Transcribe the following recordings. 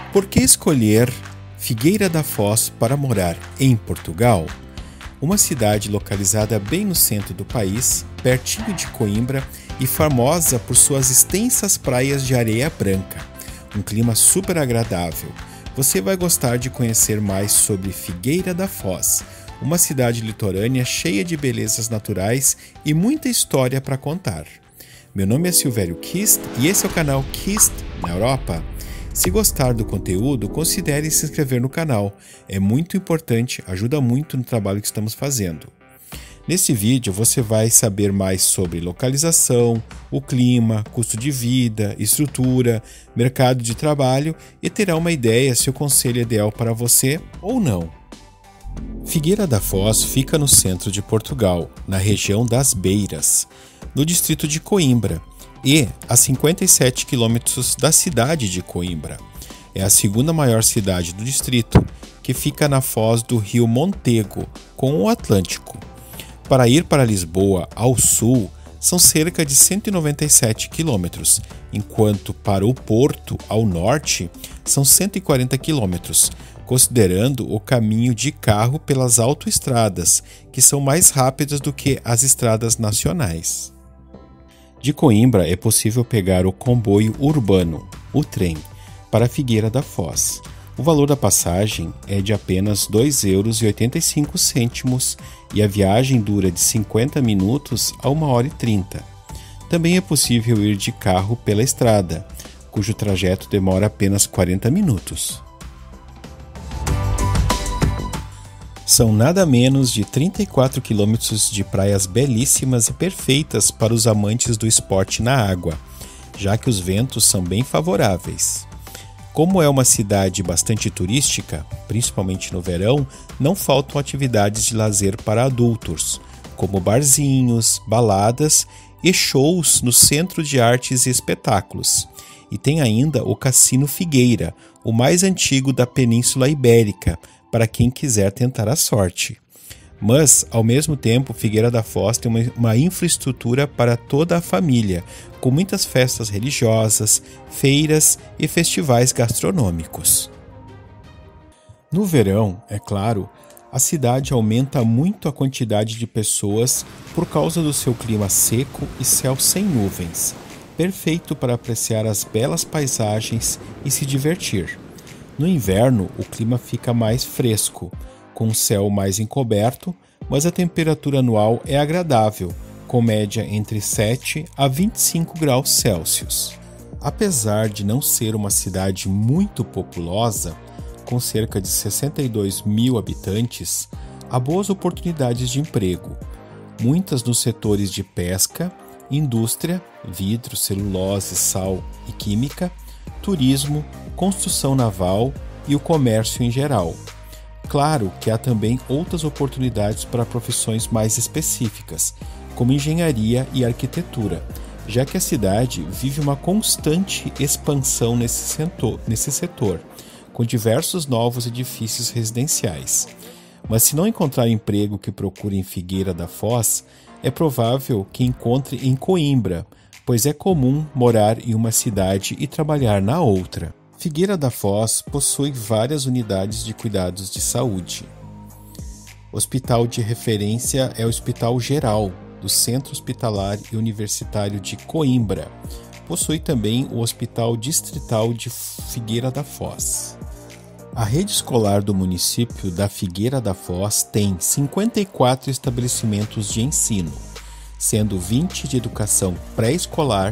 Por que escolher Figueira da Foz para morar em Portugal? Uma cidade localizada bem no centro do país, pertinho de Coimbra e famosa por suas extensas praias de areia branca. Um clima super agradável. Você vai gostar de conhecer mais sobre Figueira da Foz, uma cidade litorânea cheia de belezas naturais e muita história para contar. Meu nome é Silvério Kist e esse é o canal Kist na Europa. Se gostar do conteúdo, considere se inscrever no canal. É muito importante, ajuda muito no trabalho que estamos fazendo. Nesse vídeo você vai saber mais sobre localização, o clima, custo de vida, estrutura, mercado de trabalho e terá uma ideia se o conselho é ideal para você ou não. Figueira da Foz fica no centro de Portugal, na região das Beiras, no distrito de Coimbra, e a 57 quilômetros da cidade de Coimbra. É a segunda maior cidade do distrito, que fica na foz do rio Montego, com o Atlântico. Para ir para Lisboa, ao sul, são cerca de 197 quilômetros, enquanto para o Porto, ao norte, são 140 quilômetros, considerando o caminho de carro pelas autoestradas, que são mais rápidas do que as estradas nacionais. De Coimbra é possível pegar o comboio urbano, o trem, para Figueira da Foz. O valor da passagem é de apenas R$ 2,85 e a viagem dura de 50 minutos a 1h30. Também é possível ir de carro pela estrada, cujo trajeto demora apenas 40 minutos. São nada menos de 34 quilômetros de praias belíssimas e perfeitas para os amantes do esporte na água, já que os ventos são bem favoráveis. Como é uma cidade bastante turística, principalmente no verão, não faltam atividades de lazer para adultos, como barzinhos, baladas e shows no Centro de Artes e Espetáculos. E tem ainda o Cassino Figueira, o mais antigo da Península Ibérica, para quem quiser tentar a sorte. Mas, ao mesmo tempo, Figueira da Foz tem uma infraestrutura para toda a família, com muitas festas religiosas, feiras e festivais gastronômicos. No verão, é claro, a cidade aumenta muito a quantidade de pessoas por causa do seu clima seco e céu sem nuvens, perfeito para apreciar as belas paisagens e se divertir. No inverno, o clima fica mais fresco, com o céu mais encoberto, mas a temperatura anual é agradável, com média entre 7 a 25 graus Celsius. Apesar de não ser uma cidade muito populosa, com cerca de 62 mil habitantes, há boas oportunidades de emprego, muitas nos setores de pesca, indústria, vidro, celulose, sal e química, turismo, construção naval e o comércio em geral. Claro que há também outras oportunidades para profissões mais específicas, como engenharia e arquitetura, já que a cidade vive uma constante expansão nesse setor, com diversos novos edifícios residenciais. Mas se não encontrar emprego que procure em Figueira da Foz, é provável que encontre em Coimbra, pois é comum morar em uma cidade e trabalhar na outra. Figueira da Foz possui várias unidades de cuidados de saúde. O hospital de referência é o Hospital Geral, do Centro Hospitalar e Universitário de Coimbra. Possui também o Hospital Distrital de Figueira da Foz. A rede escolar do município da Figueira da Foz tem 54 estabelecimentos de ensino, sendo 20 de educação pré-escolar,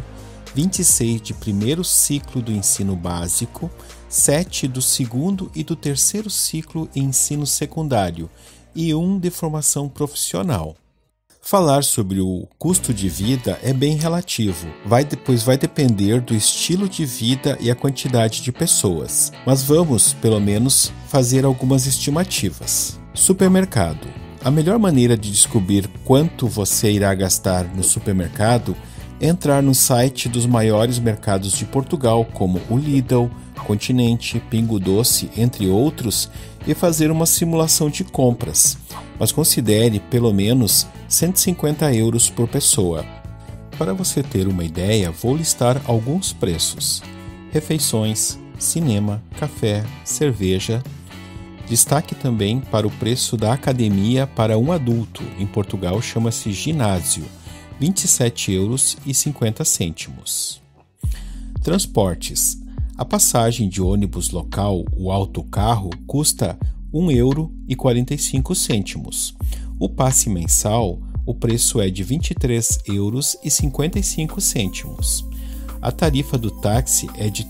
26 de primeiro ciclo do ensino básico, 7 do segundo e do terceiro ciclo em ensino secundário e 1 de formação profissional. Falar sobre o custo de vida é bem relativo, pois vai depender do estilo de vida e a quantidade de pessoas. Mas vamos, pelo menos, fazer algumas estimativas. Supermercado. A melhor maneira de descobrir quanto você irá gastar no supermercado é entrar no site dos maiores mercados de Portugal, como o Lidl, Continente, Pingo Doce, entre outros, e fazer uma simulação de compras, mas considere pelo menos 150 euros por pessoa. Para você ter uma ideia, vou listar alguns preços: refeições, cinema, café, cerveja. Destaque também para o preço da academia para um adulto, em Portugal chama-se ginásio, R$ 27,50. Transportes. A passagem de ônibus local, o autocarro, custa R$ 1,45. O passe mensal, o preço é de R$ 23,55. A tarifa do táxi é de R$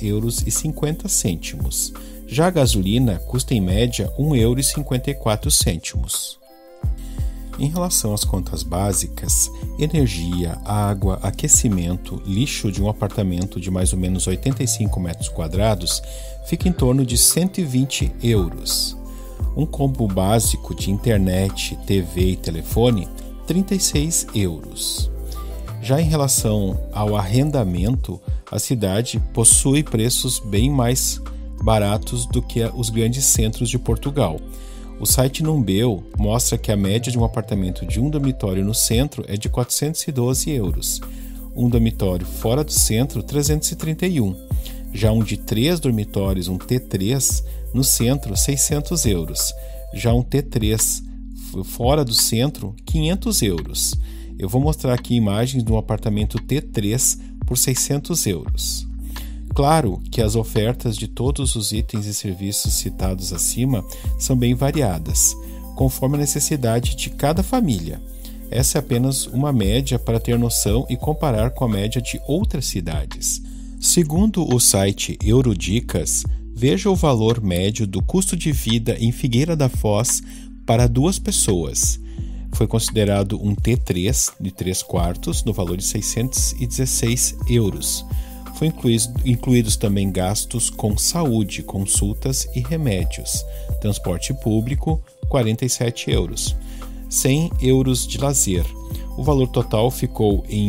3,50. Já a gasolina custa em média R$ 1,54. Em relação às contas básicas, energia, água, aquecimento, lixo de um apartamento de mais ou menos 85 metros quadrados fica em torno de €120. Um combo básico de internet, TV e telefone, €36. Já em relação ao arrendamento, a cidade possui preços bem mais baratos do que os grandes centros de Portugal. O site Numbeo mostra que a média de um apartamento de um dormitório no centro é de €412. Um dormitório fora do centro, 331. Já um de 3 dormitórios, um T3, no centro, €600. Já um T3 fora do centro, €500. Eu vou mostrar aqui imagens de um apartamento T3 por €600. Claro que as ofertas de todos os itens e serviços citados acima são bem variadas, conforme a necessidade de cada família. Essa é apenas uma média para ter noção e comparar com a média de outras cidades. Segundo o site Eurodicas, veja o valor médio do custo de vida em Figueira da Foz para 2 pessoas. Foi considerado um T3 de 3 quartos no valor de €616. Foi incluídos também gastos com saúde, consultas e remédios. Transporte público, €47. €100 de lazer. O valor total ficou em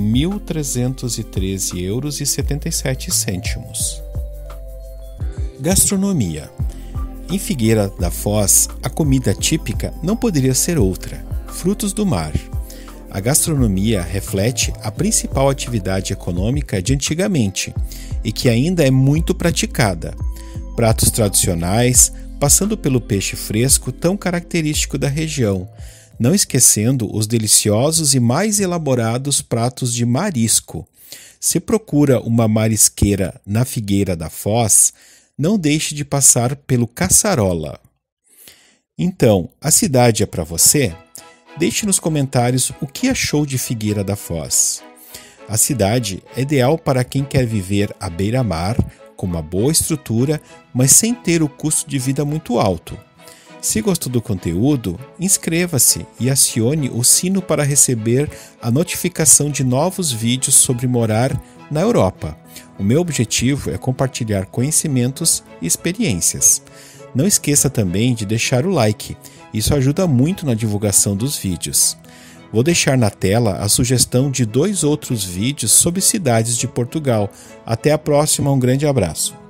€1.313,77. Gastronomia. Em Figueira da Foz, a comida típica não poderia ser outra: frutos do mar. A gastronomia reflete a principal atividade econômica de antigamente e que ainda é muito praticada. Pratos tradicionais, passando pelo peixe fresco tão característico da região, não esquecendo os deliciosos e mais elaborados pratos de marisco. Se procura uma marisqueira na Figueira da Foz, não deixe de passar pelo Caçarola. Então, a cidade é para você? Deixe nos comentários o que achou de Figueira da Foz. A cidade é ideal para quem quer viver à beira-mar, com uma boa estrutura, mas sem ter o custo de vida muito alto. Se gostou do conteúdo, inscreva-se e acione o sino para receber a notificação de novos vídeos sobre morar na Europa. O meu objetivo é compartilhar conhecimentos e experiências. Não esqueça também de deixar o like. Isso ajuda muito na divulgação dos vídeos. Vou deixar na tela a sugestão de 2 outros vídeos sobre cidades de Portugal. Até a próxima, um grande abraço.